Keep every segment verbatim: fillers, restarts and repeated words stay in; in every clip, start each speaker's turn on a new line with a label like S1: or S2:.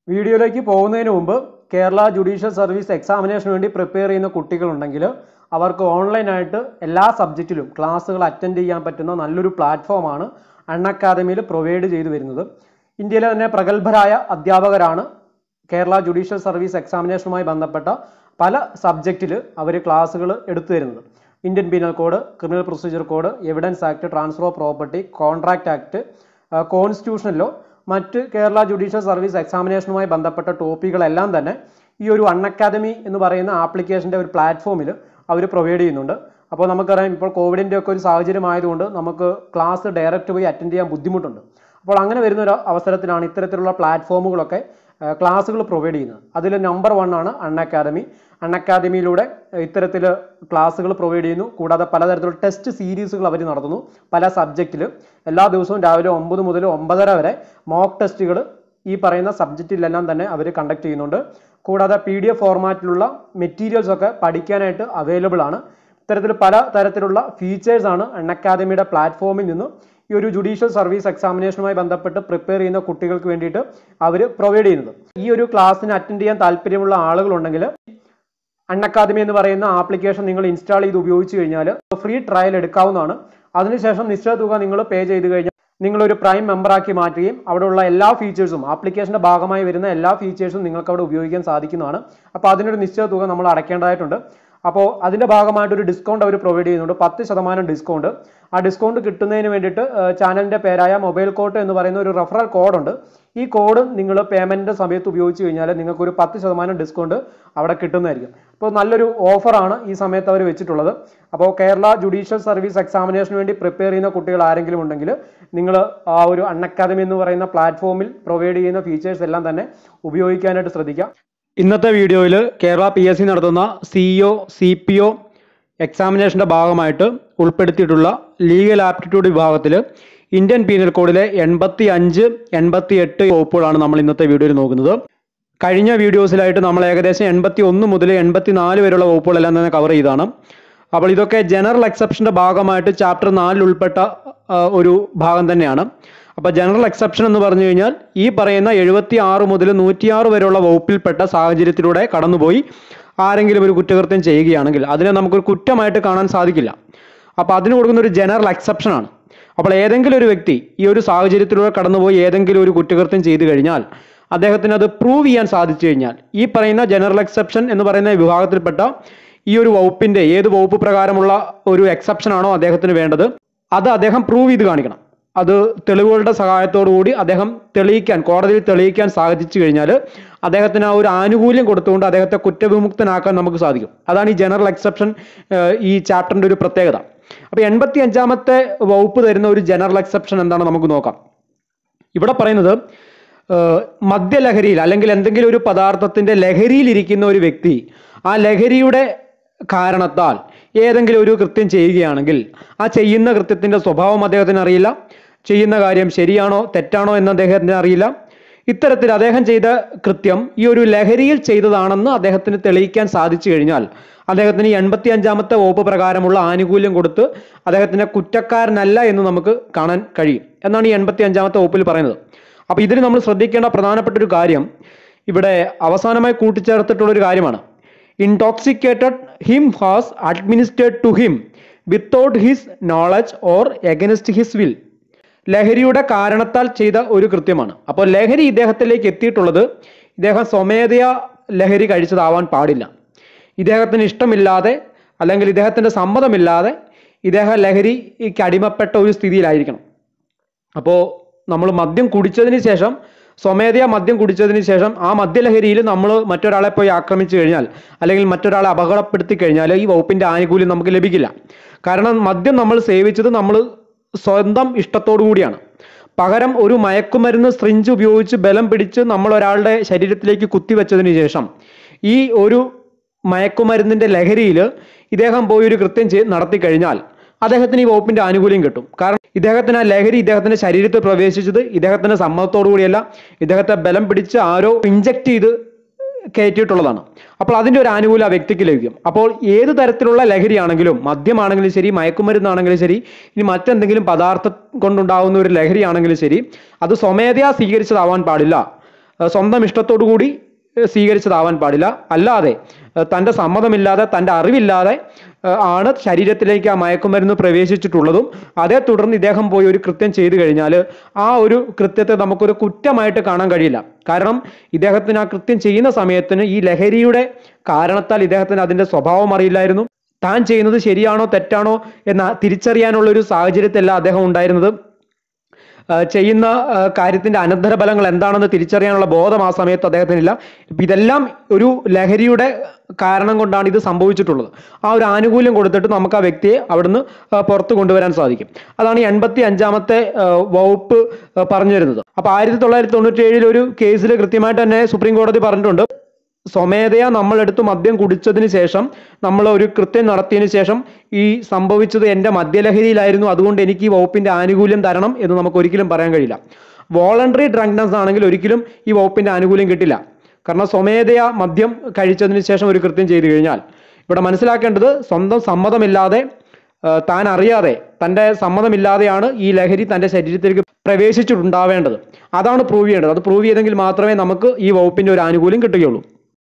S1: വീഡിയോയിലേക്ക് പോകുന്നതിന് മുമ്പ് കേരള ജുഡീഷ്യൽ സർവീസ് എക്സാമിനേഷന് വേണ്ടി പ്രിപ്പയർ ചെയ്യുന്ന കുട്ടികളുണ്ടെങ്കിൽ അവർക്ക് ഓൺലൈനായിട്ട് എല്ലാ സബ്ജക്റ്റിലും ക്ലാസ്സുകൾ അറ്റൻഡ് ചെയ്യാൻ പറ്റുന്ന നല്ലൊരു പ്ലാറ്റ്ഫോമാണ് അൺഅക്കാദമിയിൽ പ്രൊവൈഡ് ചെയ്തു വരുന്നത്. ഇന്ത്യയിലെ തന്നെ പ്രഗത്ഭരായ അധ്യാപകരാണ് കേരള ജുഡീഷ്യൽ സർവീസ് എക്സാമിനേഷനുമായി ബന്ധപ്പെട്ട പല സബ്ജക്റ്റിൽ അവർ ക്ലാസ്സുകൾ എടുത്തു തരുന്നത്. Indian penal code, criminal procedure code, evidence act, transfer of property, contract act, constitutional law, മറ്റ് കേരള ജുഡീഷ്യൽ സർവീസ് എക്സാമിനേഷനുമായി ബന്ധപ്പെട്ട ടോപ്പിക്കുകളെല്ലാം തന്നെ ഈ ഒരു അൺഅക്കാദമി എന്ന് പറയുന്ന ആപ്ലിക്കേഷൻ്റെ ഒരു പ്ലാറ്റ്ഫോമിൽ അവർ പ്രൊവൈഡ് ചെയ്യുന്നുണ്ട്. അപ്പോൾ നമുക്കറിയാം, ഇപ്പോൾ കോവിഡിൻ്റെ ഒക്കെ ഒരു സാഹചര്യം ആയതുകൊണ്ട് നമുക്ക് ക്ലാസ് ഡയറക്റ്റ് പോയി അറ്റൻഡ് ചെയ്യാൻ ബുദ്ധിമുട്ടുണ്ട്. അപ്പോൾ അങ്ങനെ വരുന്ന ഒരു അവസരത്തിലാണ് ഇത്തരത്തിലുള്ള പ്ലാറ്റ്ഫോമുകളൊക്കെ ക്ലാസ്സുകൾ പ്രൊവൈഡ് ചെയ്യുന്നത്. അതിൽ നമ്പർ വൺ ആണ് അൺഅക്കാദമി. അൺഅക്കാദമിയിലൂടെ ഇത്തരത്തിൽ ക്ലാസ്സുകൾ പ്രൊവൈഡ് ചെയ്യുന്നു. കൂടാതെ പലതരത്തിലുള്ള ടെസ്റ്റ് സീരീസുകൾ അവർ നടത്തുന്നു. പല സബ്ജക്റ്റിൽ എല്ലാ ദിവസവും രാവിലെ ഒമ്പത് മുതൽ ഒമ്പതര വരെ മോക്ക് ടെസ്റ്റുകൾ ഈ പറയുന്ന സബ്ജക്റ്റിലെല്ലാം തന്നെ അവർ കണ്ടക്ട് ചെയ്യുന്നുണ്ട്. കൂടാതെ പി ഡി എഫ് ഫോർമാറ്റിലുള്ള മെറ്റീരിയൽസ് ഒക്കെ പഠിക്കാനായിട്ട് അവൈലബിൾ ആണ്. ഇത്തരത്തിൽ പല തരത്തിലുള്ള ഫീച്ചേഴ്സാണ് അൺഅക്കാദമിയുടെ പ്ലാറ്റ്ഫോമിൽ നിന്ന് ഈ ഒരു ജുഡീഷ്യൽ സർവീസ് എക്സാമിനേഷനുമായി ബന്ധപ്പെട്ട് പ്രിപ്പയർ ചെയ്യുന്ന കുട്ടികൾക്ക് വേണ്ടിയിട്ട് അവർ പ്രൊവൈഡ് ചെയ്യുന്നത്. ഈ ഒരു ക്ലാസ്സിന് അറ്റൻഡ് ചെയ്യാൻ താല്പര്യമുള്ള ആളുകളുണ്ടെങ്കിൽ അൺഅക്കാദമി എന്ന് പറയുന്ന ആപ്ലിക്കേഷൻ നിങ്ങൾ ഇൻസ്റ്റാൾ ചെയ്ത് ഉപയോഗിച്ച് കഴിഞ്ഞാൽ ഫ്രീ ട്രയൽ എടുക്കാവുന്നതാണ്. അതിനുശേഷം നിശ്ചിത തുക നിങ്ങൾ പേ ചെയ്ത് കഴിഞ്ഞാൽ നിങ്ങളൊരു പ്രൈം മെമ്പറാക്കി മാറ്റുകയും അവിടെയുള്ള എല്ലാ ഫീച്ചേഴ്സും ആപ്ലിക്കേഷൻ്റെ ഭാഗമായി വരുന്ന എല്ലാ ഫീച്ചേഴ്സും നിങ്ങൾക്ക് അവിടെ ഉപയോഗിക്കാൻ സാധിക്കുന്നതാണ്. അപ്പോൾ അതിനൊരു നിശ്ചിത തുക നമ്മൾ അടയ്ക്കേണ്ടതായിട്ടുണ്ട്. അപ്പോൾ അതിൻ്റെ ഭാഗമായിട്ടൊരു ഡിസ്കൗണ്ട് അവർ പ്രൊവൈഡ് ചെയ്യുന്നുണ്ട്, പത്ത് ശതമാനം ഡിസ്കൗണ്ട്. ആ ഡിസ്കൗണ്ട് കിട്ടുന്നതിന് വേണ്ടിയിട്ട് ചാനലിൻ്റെ പേരായ മൊബൈൽ കോർട്ട് എന്ന് പറയുന്ന ഒരു റെഫറൽ കോഡുണ്ട്. ഈ കോഡ് നിങ്ങൾ പേയ്മെൻറ്റിൻ്റെ സമയത്ത് ഉപയോഗിച്ച് കഴിഞ്ഞാൽ നിങ്ങൾക്കൊരു പത്ത് ശതമാനം ഡിസ്കൗണ്ട് അവിടെ കിട്ടുന്നതായിരിക്കും. അപ്പോൾ നല്ലൊരു ഓഫറാണ് ഈ സമയത്ത് അവർ വെച്ചിട്ടുള്ളത്. അപ്പോൾ കേരള ജുഡീഷ്യൽ സർവീസ് എക്സാമിനേഷന് വേണ്ടി പ്രിപ്പയർ ചെയ്യുന്ന കുട്ടികൾ ആരെങ്കിലും ഉണ്ടെങ്കിൽ നിങ്ങൾ ആ ഒരു അൺഅക്കാദമി എന്ന് പറയുന്ന പ്ലാറ്റ്ഫോമിൽ പ്രൊവൈഡ് ചെയ്യുന്ന ഫീച്ചേഴ്സ് എല്ലാം തന്നെ ഉപയോഗിക്കാനായിട്ട് ശ്രദ്ധിക്കാം. ഇന്നത്തെ വീഡിയോയിൽ കേരള പി എസ് സി നടത്തുന്ന C O C P O എക്സാമിനേഷൻ്റെ ഭാഗമായിട്ട് ഉൾപ്പെടുത്തിയിട്ടുള്ള ലീഗൽ ആപ്റ്റിറ്റ്യൂഡ് വിഭാഗത്തിൽ ഇന്ത്യൻ പീനൽ കോഡിലെ എൺപത്തി അഞ്ച് എൺപത്തി എട്ട് വകുപ്പുകളാണ് നമ്മൾ ഇന്നത്തെ വീഡിയോയിൽ നോക്കുന്നത്. കഴിഞ്ഞ വീഡിയോസിലായിട്ട് നമ്മൾ ഏകദേശം എൺപത്തി ഒന്ന് മുതൽ എൺപത്തി നാല് വരെയുള്ള വകുപ്പുകളെല്ലാം തന്നെ കവർ ചെയ്താണ്. അപ്പോൾ ഇതൊക്കെ ജനറൽ എക്സെപ്ഷൻ്റെ ഭാഗമായിട്ട് ചാപ്റ്റർ നാലിൽ ഉൾപ്പെട്ട ഒരു ഭാഗം തന്നെയാണ്. അപ്പോൾ ജനറൽ എക്സെപ്ഷൻ എന്ന് പറഞ്ഞു കഴിഞ്ഞാൽ ഈ പറയുന്ന എഴുപത്തി ആറ് മുതൽ നൂറ്റിയാറ് വരെയുള്ള വകുപ്പിൽപ്പെട്ട സാഹചര്യത്തിലൂടെ കടന്നുപോയി ആരെങ്കിലും ഒരു കുറ്റകൃത്യം ചെയ്യുകയാണെങ്കിൽ അതിനെ നമുക്കൊരു കുറ്റമായിട്ട് കാണാൻ സാധിക്കില്ല. അപ്പോൾ അതിന് കൊടുക്കുന്ന ഒരു ജനറൽ എക്സെപ്ഷനാണ്. അപ്പോൾ ഏതെങ്കിലും ഒരു വ്യക്തി ഈ ഒരു സാഹചര്യത്തിലൂടെ കടന്നുപോയി ഏതെങ്കിലും ഒരു കുറ്റകൃത്യം ചെയ്തു കഴിഞ്ഞാൽ അദ്ദേഹത്തിന് അത് പ്രൂവ് ചെയ്യാൻ സാധിച്ചു കഴിഞ്ഞാൽ ഈ പറയുന്ന ജനറൽ എക്സെപ്ഷൻ എന്ന് പറയുന്ന വിഭാഗത്തിൽപ്പെട്ട ഈ ഒരു വകുപ്പിൻ്റെ ഏത് വകുപ്പ് പ്രകാരമുള്ള ഒരു എക്സെപ്ഷനാണോ അദ്ദേഹത്തിന് വേണ്ടത് അത് അദ്ദേഹം പ്രൂവ് ചെയ്ത് കാണിക്കണം. അത് തെളിവുകളുടെ സഹായത്തോടു കൂടി അദ്ദേഹം തെളിയിക്കാൻ കോടതിയിൽ തെളിയിക്കാൻ സാധിച്ചു കഴിഞ്ഞാൽ അദ്ദേഹത്തിന് ആ ഒരു ആനുകൂല്യം കൊടുത്തുകൊണ്ട് അദ്ദേഹത്തെ കുറ്റവിമുക്തനാക്കാൻ നമുക്ക് സാധിക്കും. അതാണ് ഈ ജനറൽ എക്സെപ്ഷൻ ഈ ചാപ്റ്ററിൻ്റെ ഒരു പ്രത്യേകത. അപ്പോൾ എൺപത്തി അഞ്ചാമത്തെ വകുപ്പ് തരുന്ന ഒരു ജനറൽ എക്സെപ്ഷൻ എന്താണ് നമുക്ക് നോക്കാം. ഇവിടെ പറയുന്നത് മദ്യലഹരിയിൽ അല്ലെങ്കിൽ എന്തെങ്കിലും ഒരു പദാർത്ഥത്തിൻ്റെ ലഹരിയിലിരിക്കുന്ന ഒരു വ്യക്തി ആ ലഹരിയുടെ കാരണത്താൽ ഏതെങ്കിലും ഒരു കൃത്യം ചെയ്യുകയാണെങ്കിൽ ആ ചെയ്യുന്ന കൃത്യത്തിൻ്റെ സ്വഭാവം അദ്ദേഹത്തിന് അറിയില്ല, ചെയ്യുന്ന കാര്യം ശരിയാണോ തെറ്റാണോ എന്ന് അദ്ദേഹത്തിന് അറിയില്ല. ഇത്തരത്തിൽ അദ്ദേഹം ചെയ്ത കൃത്യം ഈ ഒരു ലഹരിയിൽ ചെയ്തതാണെന്ന് അദ്ദേഹത്തിന് തെളിയിക്കാൻ സാധിച്ചു കഴിഞ്ഞാൽ അദ്ദേഹത്തിന് ഈ എൺപത്തി അഞ്ചാമത്തെ വകുപ്പ് പ്രകാരമുള്ള ആനുകൂല്യം കൊടുത്ത് അദ്ദേഹത്തിനെ കുറ്റക്കാരനല്ല എന്ന് നമുക്ക് കാണാൻ കഴിയും എന്നാണ് ഈ എൺപത്തി അഞ്ചാമത്തെ വകുപ്പിൽ പറയുന്നത്. അപ്പോൾ ഇതിൽ നമ്മൾ ശ്രദ്ധിക്കേണ്ട പ്രധാനപ്പെട്ട ഒരു കാര്യം ഇവിടെ അവസാനമായി കൂട്ടിച്ചേർത്തിട്ടുള്ളൊരു കാര്യമാണ്. Intoxicated him has administered to him without his knowledge or against his will. ലഹരിയുടെ കാരണത്താൽ ചെയ്ത ഒരു കൃത്യമാണ്. അപ്പോൾ ലഹരി ഇദ്ദേഹത്തിലേക്ക് എത്തിയിട്ടുള്ളത് ഇദ്ദേഹം സ്വമേധയാ ലഹരി കഴിച്ചതാവാൻ പാടില്ല. ഇദ്ദേഹത്തിന് ഇഷ്ടമില്ലാതെ അല്ലെങ്കിൽ ഇദ്ദേഹത്തിൻ്റെ സമ്മതമില്ലാതെ ഇദ്ദേഹം ലഹരിക്ക് അടിമപ്പെട്ട ഒരു സ്ഥിതിയിലായിരിക്കണം. അപ്പോൾ നമ്മൾ മദ്യം കുടിച്ചതിന് ശേഷം സ്വമേധയാ മദ്യം കുടിച്ചതിന് ശേഷം ആ മദ്യലഹരിയിൽ നമ്മൾ മറ്റൊരാളെ പോയി ആക്രമിച്ചു കഴിഞ്ഞാൽ അല്ലെങ്കിൽ മറ്റൊരാളെ അപകടപ്പെടുത്തി കഴിഞ്ഞാൽ ഈ വകുപ്പിൻ്റെ ആനുകൂല്യം നമുക്ക് ലഭിക്കില്ല. കാരണം മദ്യം നമ്മൾ സേവിച്ചത് നമ്മൾ സ്വന്തം ഇഷ്ടത്തോടു കൂടിയാണ്. പകരം ഒരു മയക്കുമരുന്ന് സ്ട്രിഞ്ച് ഉപയോഗിച്ച് ബലം പിടിച്ച് നമ്മൾ ഒരാളുടെ ശരീരത്തിലേക്ക് കുത്തിവെച്ചതിന് ശേഷം ഈ ഒരു മയക്കുമരുന്നിൻ്റെ ലഹരിയിൽ ഇദ്ദേഹം പോയി ഒരു കൃത്യം ചെയ്ത് നടത്തി കഴിഞ്ഞാൽ അദ്ദേഹത്തിന് ഈ വകുപ്പിൻ്റെ ആനുകൂല്യം കിട്ടും. കാരണം ഇദ്ദേഹത്തിന് ആ ലഹരി ഇദ്ദേഹത്തിൻ്റെ ശരീരത്തിൽ പ്രവേശിച്ചത് ഇദ്ദേഹത്തിൻ്റെ സമ്മതത്തോടു കൂടിയല്ല, ഇദ്ദേഹത്തെ ബലം പിടിച്ച് ആരോ ഇഞ്ചക്ട് ചെയ്ത് കയറ്റിയിട്ടുള്ളതാണ്. അപ്പോൾ അതിൻ്റെ ഒരു ആനുകൂല്യം ആ വ്യക്തിക്ക് ലഭിക്കും. അപ്പോൾ ഏത് തരത്തിലുള്ള ലഹരിയാണെങ്കിലും, മദ്യമാണെങ്കിലും ശരി, മയക്കുമരുന്നാണെങ്കിലും ശരി, ഇനി മറ്റെന്തെങ്കിലും പദാർത്ഥം കൊണ്ടുണ്ടാകുന്ന ഒരു ലഹരിയാണെങ്കിലും ശരി, അത് സ്വമേധയാ സ്വീകരിച്ചതാവാൻ പാടില്ല. സ്വന്തം ഇഷ്ടത്തോടു കൂടി സ്വീകരിച്ചതാവാൻ പാടില്ല. അല്ലാതെ തൻ്റെ സമ്മതമില്ലാതെ തൻ്റെ അറിവില്ലാതെ ആണ് ശരീരത്തിലേക്ക് ആ മയക്കുമരുന്ന് പ്രവേശിച്ചിട്ടുള്ളതും അതേ തുടർന്ന് ഇദ്ദേഹം പോയി ഒരു കൃത്യം ചെയ്തു കഴിഞ്ഞാൽ ആ ഒരു കൃത്യത്തെ നമുക്കൊരു കുറ്റമായിട്ട് കാണാൻ കഴിയില്ല. കാരണം ഇദ്ദേഹത്തിന് ആ കൃത്യം ചെയ്യുന്ന സമയത്തിന് ഈ ലഹരിയുടെ കാരണത്താൽ ഇദ്ദേഹത്തിന് അതിൻ്റെ സ്വഭാവം അറിയില്ലായിരുന്നു. താൻ ചെയ്യുന്നത് ശരിയാണോ തെറ്റാണോ എന്ന തിരിച്ചറിയാനുള്ള ഒരു സാഹചര്യത്തിലല്ല അദ്ദേഹം ഉണ്ടായിരുന്നത്. ചെയ്യുന്ന കാര്യത്തിൻ്റെ അനന്തരഫലങ്ങൾ എന്താണെന്ന് തിരിച്ചറിയാനുള്ള ബോധം ആ സമയത്ത് അദ്ദേഹത്തിനില്ല. ഇതെല്ലാം ഒരു ലഹരിയുടെ കാരണം കൊണ്ടാണ് ഇത് സംഭവിച്ചിട്ടുള്ളത്. ആ ഒരു ആനുകൂല്യം കൊടുത്തിട്ട് നമുക്ക് ആ വ്യക്തിയെ അവിടുന്ന് പുറത്ത് കൊണ്ടുവരാൻ സാധിക്കും. അതാണ് ഈ എൺപത്തി അഞ്ചാമത്തെ വകുപ്പ് പറഞ്ഞു വരുന്നത്. അപ്പോൾ ആയിരത്തി തൊള്ളായിരത്തി തൊണ്ണൂറ്റി ഏഴിൽ ഒരു കേസിൽ കൃത്യമായിട്ട് തന്നെ സുപ്രീം കോടതി പറഞ്ഞിട്ടുണ്ട്, സ്വമേധയാ നമ്മളെടുത്ത് മദ്യം കുടിച്ചതിന് ശേഷം നമ്മൾ ഒരു കൃത്യം നടത്തിയതിന് ശേഷം ഈ സംഭവിച്ചത് എൻ്റെ മദ്യലഹരിയിലായിരുന്നു, അതുകൊണ്ട് എനിക്ക് ഈ വകുപ്പിൻ്റെ ആനുകൂല്യം തരണം എന്ന് നമുക്ക് ഒരിക്കലും പറയാൻ കഴിയില്ല. വോളണ്ടറി ഡ്രങ്ക്നെസ് ആണെങ്കിൽ ഒരിക്കലും ഈ വകുപ്പിൻ്റെ ആനുകൂല്യം കിട്ടില്ല. കാരണം സ്വമേധയാ മദ്യം കഴിച്ചതിന് ശേഷം ഒരു കൃത്യം ചെയ്തു കഴിഞ്ഞാൽ ഇവിടെ മനസ്സിലാക്കേണ്ടത് സ്വന്തം സമ്മതമില്ലാതെ താൻ അറിയാതെ തൻ്റെ സമ്മതമില്ലാതെയാണ് ഈ ലഹരി തൻ്റെ ശരീരത്തിലേക്ക് പ്രവേശിച്ചിട്ടുണ്ടാവേണ്ടത്. അതാണ് പ്രൂവ് ചെയ്യേണ്ടത്. അത് പ്രൂവ് ചെയ്തെങ്കിൽ മാത്രമേ നമുക്ക് ഈ വകുപ്പിൻ്റെ ഒരു ആനുകൂല്യം കിട്ടുകയുള്ളൂ.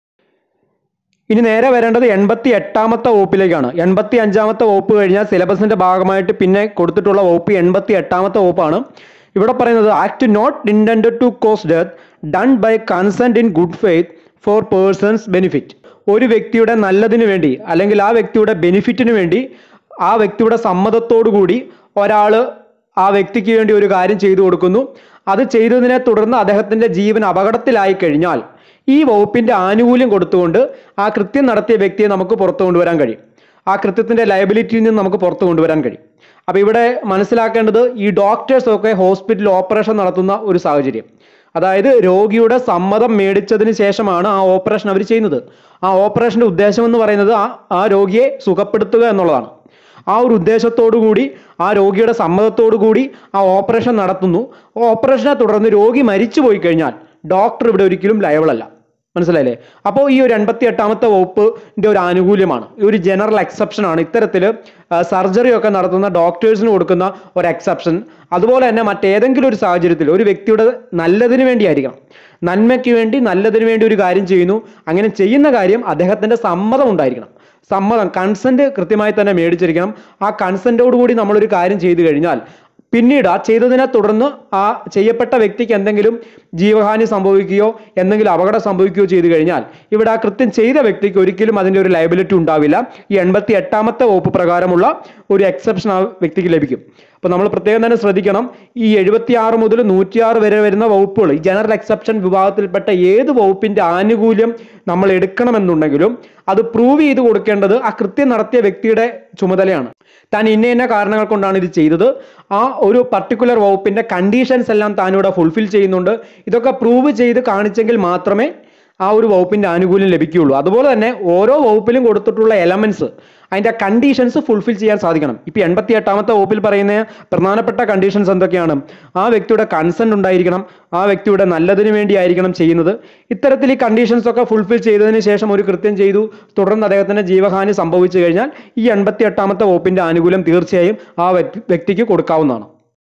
S1: ഇനി നേരെ വരേണ്ടത് എൺപത്തി എട്ടാമത്തെ വകുപ്പിലേക്കാണ്. എൺപത്തി അഞ്ചാമത്തെ വകുപ്പ് കഴിഞ്ഞാൽ സിലബസിന്റെ ഭാഗമായിട്ട് പിന്നെ കൊടുത്തിട്ടുള്ള വകുപ്പ് എൺപത്തി എട്ടാമത്തെ വകുപ്പാണ്. ഇവിടെ പറയുന്നത് act not intended to cause death done by consent in good faith for person's benefit. ഒരു വ്യക്തിയുടെ നല്ലതിന് വേണ്ടി അല്ലെങ്കിൽ ആ വ്യക്തിയുടെ ബെനിഫിറ്റിന് വേണ്ടി ആ വ്യക്തിയുടെ സമ്മതത്തോടു കൂടി ഒരാൾ ആ വ്യക്തിക്ക് വേണ്ടി ഒരു കാര്യം ചെയ്തു കൊടുക്കുന്നു. അത് ചെയ്തതിനെ തുടർന്ന് അദ്ദേഹത്തിൻ്റെ ജീവൻ അപകടത്തിലായി കഴിഞ്ഞാൽ ഈ വകുപ്പിൻ്റെ ആനുകൂല്യം കൊടുത്തുകൊണ്ട് ആ കൃത്യം നടത്തിയ വ്യക്തിയെ നമുക്ക് പുറത്തു കൊണ്ടുവരാൻ കഴിയും. ആ കൃത്യത്തിൻ്റെ ലയബിലിറ്റിയിൽ നിന്ന് നമുക്ക് പുറത്തു കൊണ്ടുവരാൻ കഴിയും. അപ്പോൾ ഇവിടെ മനസ്സിലാക്കേണ്ടത് ഈ ഡോക്ടേഴ്സൊക്കെ ഹോസ്പിറ്റലിൽ ഓപ്പറേഷൻ നടത്തുന്ന ഒരു സാഹചര്യം, അതായത് രോഗിയുടെ സമ്മതം മേടിച്ചതിന് ശേഷമാണ് ആ ഓപ്പറേഷൻ അവർ ചെയ്യുന്നത്. ആ ഓപ്പറേഷൻ്റെ ഉദ്ദേശം എന്ന് പറയുന്നത് ആ ആ രോഗിയെ സുഖപ്പെടുത്തുക എന്നുള്ളതാണ്. ആ ഒരു ഉദ്ദേശത്തോടു കൂടി ആ രോഗിയുടെ സമ്മതത്തോടു കൂടി ആ ഓപ്പറേഷൻ നടത്തുന്നു. ഓപ്പറേഷനെ തുടർന്ന് രോഗി മരിച്ചു പോയി കഴിഞ്ഞാൽ ഡോക്ടർ ഇവിടെ ഒരിക്കലും ലയബിൾ അല്ല. മനസ്സിലായില്ലേ? അപ്പോൾ ഈ ഒരു എൺപത്തി എട്ടാമത്തെ വകുപ്പിൻ്റെ ഒരു ആനുകൂല്യമാണ്, ഒരു ജനറൽ എക്സെപ്ഷൻ ആണ് ഇത്തരത്തിൽ സർജറി ഒക്കെ നടത്തുന്ന ഡോക്ടേഴ്സിന് കൊടുക്കുന്ന ഒരു എക്സെപ്ഷൻ. അതുപോലെ തന്നെ മറ്റേതെങ്കിലും ഒരു സാഹചര്യത്തിൽ ഒരു വ്യക്തിയുടെ നല്ലതിന് വേണ്ടിയായിരിക്കണം, നന്മയ്ക്ക് വേണ്ടി നല്ലതിന് വേണ്ടി ഒരു കാര്യം ചെയ്യുന്നു, അങ്ങനെ ചെയ്യുന്ന കാര്യം അദ്ദേഹത്തിൻ്റെ സമ്മതം ഉണ്ടായിരിക്കണം. സമ്മതം കൺസെന്റ് കൃത്യമായി തന്നെ മേടിച്ചിരിക്കണം. ആ കൺസെന്റോട് കൂടി നമ്മളൊരു കാര്യം ചെയ്തു കഴിഞ്ഞാൽ പിന്നീട് ആ ചെയ്തതിനെ തുടർന്ന് ആ ചെയ്യപ്പെട്ട വ്യക്തിക്ക് എന്തെങ്കിലും ജീവഹാനി സംഭവിക്കുകയോ എന്തെങ്കിലും അപകടം സംഭവിക്കുകയോ ചെയ്തു കഴിഞ്ഞാൽ ഇവിടെ ആ കൃത്യം ചെയ്ത വ്യക്തിക്ക് ഒരിക്കലും അതിൻ്റെ ഒരു ലയബിലിറ്റി ഉണ്ടാവില്ല. ഈ എൺപത്തി എട്ടാമത്തെ വകുപ്പ് പ്രകാരമുള്ള ഒരു എക്സെപ്ഷൻ ആ വ്യക്തിക്ക് ലഭിക്കും. അപ്പോൾ നമ്മൾ പ്രത്യേകം തന്നെ ശ്രദ്ധിക്കണം, ഈ എഴുപത്തി ആറ് മുതൽ നൂറ്റിയാറ് വരെ വരുന്ന വകുപ്പുകൾ ഈ ജനറൽ എക്സെപ്ഷൻ വിഭാഗത്തിൽപ്പെട്ട ഏത് വകുപ്പിൻ്റെ ആനുകൂല്യം നമ്മൾ എടുക്കണമെന്നുണ്ടെങ്കിലും അത് പ്രൂവ് ചെയ്ത് കൊടുക്കേണ്ടത് ആ കൃത്യം നടത്തിയ വ്യക്തിയുടെ ചുമതലയാണ്. താൻ ഇന്ന ഇന്ന കാരണങ്ങൾ കൊണ്ടാണ് ഇത് ചെയ്തത്, ആ ഒരു പർട്ടിക്കുലർ വകുപ്പിൻ്റെ കണ്ടീഷൻസ് എല്ലാം താൻ ഇവിടെ ഫുൾഫിൽ ചെയ്യുന്നുണ്ട്, ഇതൊക്കെ പ്രൂവ് ചെയ്ത് കാണിച്ചെങ്കിൽ മാത്രമേ ആ ഒരു വകുപ്പിൻ്റെ ആനുകൂല്യം ലഭിക്കുകയുള്ളൂ. അതുപോലെ തന്നെ ഓരോ വകുപ്പിലും കൊടുത്തിട്ടുള്ള എലമെന്റ്സ് അതിൻ്റെ കണ്ടീഷൻസ് ഫുൾഫിൽ ചെയ്യാൻ സാധിക്കണം. ഇപ്പം എൺപത്തി എട്ടാമത്തെ വകുപ്പിൽ പറയുന്ന പ്രധാനപ്പെട്ട കണ്ടീഷൻസ് എന്തൊക്കെയാണ്? ആ വ്യക്തിയുടെ കൺസെന്റ് ഉണ്ടായിരിക്കണം, ആ വ്യക്തിയുടെ നല്ലതിന് വേണ്ടിയായിരിക്കണം ചെയ്യുന്നത്. ഇത്തരത്തിൽ ഈ കണ്ടീഷൻസ് ഒക്കെ ഫുൾഫിൽ ചെയ്തതിന് ശേഷം ഒരു കൃത്യം ചെയ്തു, തുടർന്ന് അദ്ദേഹത്തിന് ജീവഹാനി സംഭവിച്ചു കഴിഞ്ഞാൽ ഈ എൺപത്തി എട്ടാമത്തെ വകുപ്പിൻ്റെ ആനുകൂല്യം തീർച്ചയായും ആ വ്യക്തിക്ക് കൊടുക്കാവുന്നതാണ്.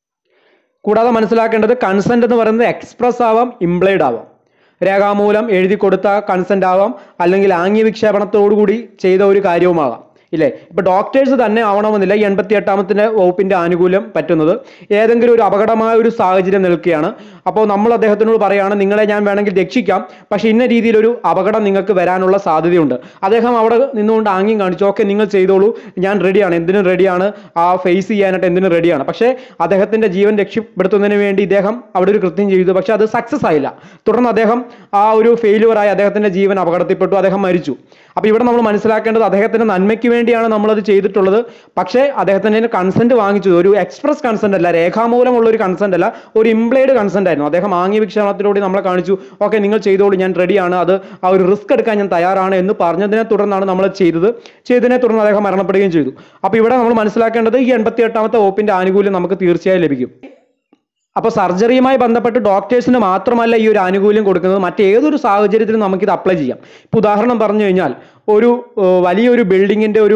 S1: കൂടാതെ മനസ്സിലാക്കേണ്ടത് കൺസെന്റ് എന്ന് പറയുന്നത് എക്സ്പ്രസ് ആവാം, ഇംപ്ലൈഡ് ആവാം. രേഖാമൂലം എഴുതി കൊടുത്ത കൺസെന്റ് ആവാം, അല്ലെങ്കിൽ ആംഗ്യ വിക്ഷേപണത്തോടു കൂടി ചെയ്ത ഒരു കാര്യവുമാകാം. ഇല്ലേ? ഇപ്പൊ ഡോക്ടേഴ്സ് തന്നെ ആവണമെന്നില്ല ഈ എൺപത്തി എട്ടാമത്തിന്റെ വകുപ്പിന്റെ ആനുകൂല്യം പറ്റുന്നത്. ഏതെങ്കിലും ഒരു അപകടമായ ഒരു സാഹചര്യം നിൽക്കുകയാണ്, അപ്പോൾ നമ്മൾ അദ്ദേഹത്തിനോട് പറയുകയാണ് നിങ്ങളെ ഞാൻ വേണമെങ്കിൽ രക്ഷിക്കാം, പക്ഷെ ഇന്ന രീതിയിലൊരു അപകടം നിങ്ങൾക്ക് വരാനുള്ള സാധ്യതയുണ്ട്. അദ്ദേഹം അവിടെ നിന്നുകൊണ്ട് ആംഗ്യം കാണിച്ചു, ഓക്കെ നിങ്ങൾ ചെയ്തോളൂ, ഞാൻ റെഡിയാണ്, എന്തിനും റെഡിയാണ്, ആ ഫേസ് ചെയ്യാനായിട്ട് എന്തിനും റെഡിയാണ്. പക്ഷേ അദ്ദേഹത്തിന്റെ ജീവൻ രക്ഷപ്പെടുത്തുന്നതിന് വേണ്ടി ഇദ്ദേഹം അവിടെ ഒരു കൃത്യം ചെയ്തു, പക്ഷെ അത് സക്സസ് ആയില്ല. തുടർന്ന് അദ്ദേഹം ആ ഒരു ഫെയിലുവറായി അദ്ദേഹത്തിന്റെ ജീവൻ അപകടത്തിൽപ്പെട്ടു, അദ്ദേഹം മരിച്ചു. അപ്പൊ ഇവിടെ നമ്മൾ മനസ്സിലാക്കേണ്ടത് അദ്ദേഹത്തിന്റെ നന്മയ്ക്ക് വേണ്ടിയാണ് നമ്മളത് ചെയ്തിട്ടുള്ളത്. പക്ഷേ അദ്ദേഹത്തിന്റെ കൺസെന്റ് വാങ്ങിച്ചത് ഒരു എക്സ്പ്രസ് കൺസെന്റ് അല്ല, രേഖാമൂലമുള്ള ഒരു കൺസെന്റ് അല്ല, ഒരു ഇംപ്ലൈഡ് കൺസെന്റ് ആയിരുന്നു. അദ്ദേഹം ആംഗ്യ വിക്ഷേപണത്തിലൂടെ നമ്മളെ കാണിച്ചു, ഓക്കെ നിങ്ങൾ ചെയ്തോളൂ, ഞാൻ റെഡിയാണ്, അത് ആ ഒരു റിസ്ക് എടുക്കാൻ ഞാൻ തയ്യാറാണ് എന്ന് പറഞ്ഞതിനെ തുടർന്നാണ് നമ്മൾ ചെയ്തത്. ചെയ്തതിനെ തുടർന്ന് അദ്ദേഹം മരണപ്പെടുകയും ചെയ്തു. അപ്പൊ ഇവിടെ നമ്മൾ മനസ്സിലാക്കേണ്ടത് ഈ എൺപത്തി എട്ടാമത്തെ വകുപ്പിന്റെ ആനുകൂല്യം നമുക്ക് തീർച്ചയായും ലഭിക്കും. അപ്പോൾ സർജറിയുമായി ബന്ധപ്പെട്ട് ഡോക്ടേഴ്സിന് മാത്രമല്ല ഈ ഒരു ആനുകൂല്യം കൊടുക്കുന്നത്, മറ്റേതൊരു സാഹചര്യത്തിലും നമുക്കിത് അപ്ലൈ ചെയ്യാം. ഇപ്പോൾ ഉദാഹരണം പറഞ്ഞു കഴിഞ്ഞാൽ ഒരു വലിയൊരു ബിൽഡിങ്ങിൻ്റെ ഒരു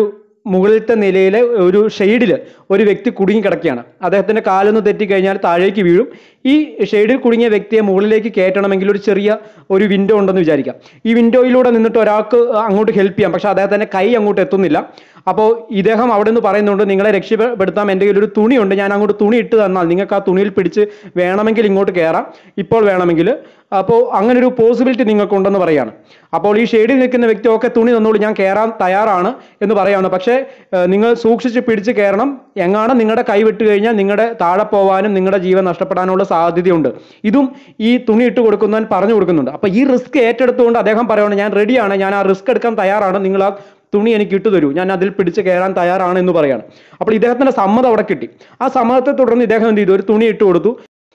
S1: മുകളിലത്തെ നിലയിലെ ഒരു ഷെയ്ഡിൽ ഒരു വ്യക്തി കുടുങ്ങി കിടക്കുകയാണ്. അദ്ദേഹത്തിൻ്റെ കാലൊന്ന് തെറ്റിക്കഴിഞ്ഞാൽ താഴേക്ക് വീഴും. ഈ ഷെയ്ഡിൽ കുടുങ്ങിയ വ്യക്തിയെ മുകളിലേക്ക് കയറ്റണമെങ്കിൽ ഒരു ചെറിയ ഒരു വിൻഡോ ഉണ്ടെന്ന് വിചാരിക്കാം. ഈ വിൻഡോയിലൂടെ നിന്നിട്ട് ഒരാൾക്ക് അങ്ങോട്ട് ഹെൽപ്പ് ചെയ്യാം, പക്ഷേ അദ്ദേഹത്തിൻ്റെ കൈ അങ്ങോട്ട് എത്തുന്നില്ല. അപ്പോൾ ഇദ്ദേഹം അവിടെ നിന്ന് പറയുന്നുണ്ട്, നിങ്ങളെ രക്ഷപ്പെടുത്താൻ എൻ്റെ കയ്യിൽ ഒരു തുണിയുണ്ട്, ഞാൻ അങ്ങോട്ട് തുണി ഇട്ട് തന്നാൽ നിങ്ങൾക്ക് ആ തുണിയിൽ പിടിച്ച് വേണമെങ്കിൽ ഇങ്ങോട്ട് കയറാം, ഇപ്പോൾ വേണമെങ്കിൽ. അപ്പോൾ അങ്ങനെ ഒരു പോസിബിലിറ്റി നിങ്ങൾക്കുണ്ടെന്ന് പറയാണ്. അപ്പോൾ ഈ ഷെയ്ഡിൽ നിൽക്കുന്ന വ്യക്തി ഒക്കെ തുണി തന്നോളൂ, ഞാൻ കയറാൻ തയ്യാറാണ് എന്ന് പറയാവുന്നത്. പക്ഷേ നിങ്ങൾ സൂക്ഷിച്ച് പിടിച്ച് കയറണം, എങ്ങാണ് നിങ്ങളുടെ കൈ വിട്ട് കഴിഞ്ഞാൽ നിങ്ങളുടെ താഴെ പോകാനും നിങ്ങളുടെ ജീവൻ നഷ്ടപ്പെടാനുള്ള സാധ്യതയുണ്ട്. ഇതും ഈ തുണി ഇട്ട് കൊടുക്കുന്നവൻ പറഞ്ഞു കൊടുക്കുന്നുണ്ട്. അപ്പോൾ ഈ റിസ്ക് ഏറ്റെടുത്തുകൊണ്ട് അദ്ദേഹം പറയുകയാണ്, ഞാൻ റെഡിയാണ്, ഞാൻ ആ റിസ്ക് എടുക്കാൻ തയ്യാറാണ്, നിങ്ങൾ ആ തുണി എനിക്ക് ഇട്ടു തരൂ, ഞാൻ അതിൽ പിടിച്ച് കയറാൻ തയ്യാറാണ് എന്ന് പറയാണ്. അപ്പോൾ ഇദ്ദേഹത്തിൻ്റെ സമ്മതം അവിടെ കിട്ടി. ആ സമ്മതത്തെ തുടർന്ന് ഇദ്ദേഹം എന്ത് ചെയ്തു, ഒരു തുണി ഇട്ട് കൊടുത്തു.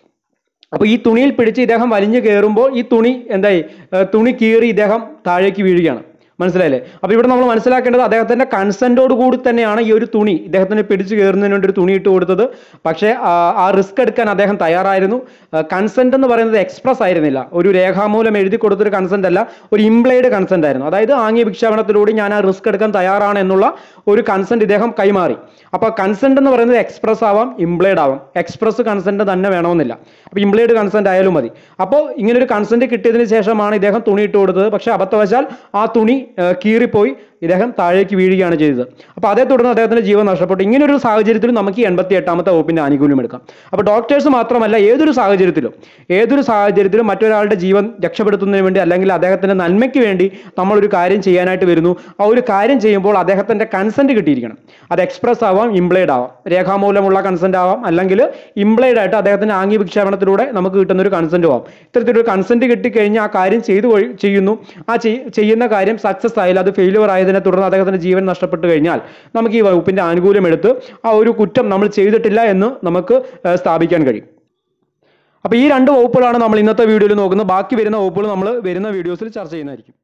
S1: അപ്പോൾ ഈ തുണിയിൽ പിടിച്ച് ഇദ്ദേഹം വലിഞ്ഞു കയറുമ്പോൾ ഈ തുണി എന്തായി, തുണി കീറി ഇദ്ദേഹം താഴേക്ക് വീഴുകയാണ്. മനസ്സിലായില്ലേ? അപ്പോൾ ഇവിടെ നമ്മൾ മനസ്സിലാക്കേണ്ടത് അദ്ദേഹത്തിൻ്റെ കൺസെൻറ്റോട് കൂടി തന്നെയാണ് ഈ ഒരു തുണി ഇദ്ദേഹത്തിന് പിടിച്ചു കയറുന്നതിന് വേണ്ടി ഒരു തുണി ഇട്ട് കൊടുത്തത്. പക്ഷേ ആ റിസ്ക് എടുക്കാൻ അദ്ദേഹം തയ്യാറായിരുന്നു. കൺസെൻറ്റ് എന്ന് പറയുന്നത് എക്സ്പ്രസ് ആയിരുന്നില്ല, ഒരു രേഖാമൂലം എഴുതി കൊടുത്തൊരു കൺസെൻറ്റ് അല്ല, ഒരു ഇംപ്ലൈഡ് കൺസെൻറ്റ് ആയിരുന്നു. അതായത് ആംഗ്യ ഭിക്ഷാപനത്തിലൂടെ ഞാൻ ആ റിസ്ക് എടുക്കാൻ തയ്യാറാണ് എന്നുള്ള ഒരു കൺസെൻറ്റ് ഇദ്ദേഹം കൈമാറി. അപ്പോൾ കൺസെൻറ്റ് എന്ന് പറയുന്നത് എക്സ്പ്രസ് ആവാം, ഇംപ്ലൈഡ് ആവാം. എക്സ്പ്രസ് കൺസെൻറ്റ് തന്നെ വേണമെന്നില്ല, അപ്പോൾ ഇംപ്ലൈഡ് കൺസെൻറ്റ് ആയാലും മതി. അപ്പോൾ ഇങ്ങനൊരു കൺസെൻറ്റ് കിട്ടിയതിന് ശേഷമാണ് ഇദ്ദേഹം തുണി ഇട്ട് കൊടുത്തത്. പക്ഷേ അബദ്ധവശാൽ ആ തുണി കീറിപ്പോയി ഇദ്ദേഹം താഴേക്ക് വീഴുകയാണ് ചെയ്തത്. അപ്പോൾ അതേ തുടർന്ന് അദ്ദേഹത്തിൻ്റെ ജീവൻ നഷ്ടപ്പെട്ടു. ഇങ്ങനൊരു സാഹചര്യത്തിൽ നമുക്ക് ഈ എൺപത്തി എട്ടാമത്തെ വകുപ്പിൻ്റെ ആനുകൂല്യം എടുക്കാം. അപ്പോൾ ഡോക്ടേഴ്സ് മാത്രമല്ല, ഏതൊരു സാഹചര്യത്തിലും ഏതൊരു സാഹചര്യത്തിലും മറ്റൊരാളുടെ ജീവൻ രക്ഷപ്പെടുത്തുന്നതിന് വേണ്ടി അല്ലെങ്കിൽ അദ്ദേഹത്തിൻ്റെ നന്മയ്ക്ക് വേണ്ടി നമ്മളൊരു കാര്യം ചെയ്യാനായിട്ട് വരുന്നു. ആ ഒരു കാര്യം ചെയ്യുമ്പോൾ അദ്ദേഹത്തിൻ്റെ കൺസെൻറ്റ് കിട്ടിയിരിക്കണം. അത് എക്സ്പ്രസ് ആവാം, ഇംപ്ലൈഡ് ആവാം, രേഖാമൂലമുള്ള കൺസെൻറ്റ് ആവാം, അല്ലെങ്കിൽ ഇംപ്ലൈഡ് ആയിട്ട് അദ്ദേഹത്തിൻ്റെ ആംഗ്യ വിക്ഷേപണത്തിലൂടെ നമുക്ക് കിട്ടുന്ന ഒരു കൺസെൻറ്റ് ആവാം. ഇത്തരത്തിലൊരു കൺസെൻറ്റ് കിട്ടിക്കഴിഞ്ഞാൽ ആ കാര്യം ചെയ്തു ചെയ്യുന്നു. ആ ചെയ്യുന്ന കാര്യം സക്സസ് ആയില്ല, അത് ഫെയിലിയർ ആയതിനെ തുടർന്ന് അദ്ദേഹത്തിന്റെ ജീവൻ നഷ്ടപ്പെട്ടു കഴിഞ്ഞാൽ നമുക്ക് ഈ വകുപ്പിന്റെ ആനുകൂല്യം എടുത്ത് ആ ഒരു കുറ്റം നമ്മൾ ചെയ്തിട്ടില്ല എന്ന് നമുക്ക് സ്ഥാപിക്കാൻ കഴിയും. അപ്പോൾ ഈ രണ്ട് വകുപ്പുകളാണ് നമ്മൾ ഇന്നത്തെ വീഡിയോയിൽ നോക്കുന്നത്. ബാക്കി വരുന്ന വകുപ്പുകൾ നമ്മൾ വരുന്ന വീഡിയോസിൽ ചർച്ച ചെയ്യുന്നതായിരിക്കും.